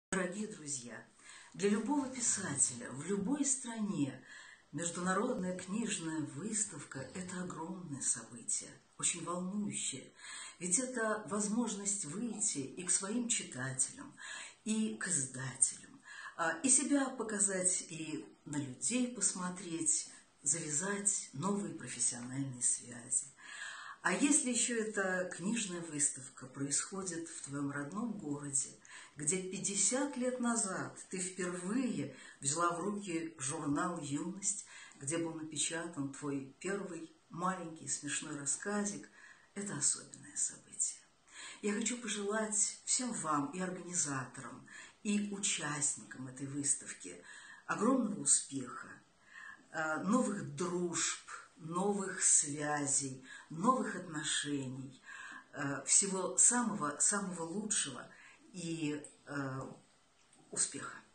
Дорогие друзья, для любого писателя в любой стране международная книжная выставка – это огромное событие, очень волнующее. Ведь это возможность выйти и к своим читателям, и к издателям, и себя показать, и на людей посмотреть, завязать новые профессиональные связи. А если еще эта книжная выставка происходит в твоем родном городе, где 50 лет назад ты впервые взяла в руки журнал «Юность», где был напечатан твой первый маленький смешной рассказик, это особенное событие. Я хочу пожелать всем вам, и организаторам, и участникам этой выставки огромного успеха, новых дружб, новых связей, новых отношений, всего самого лучшего и успеха.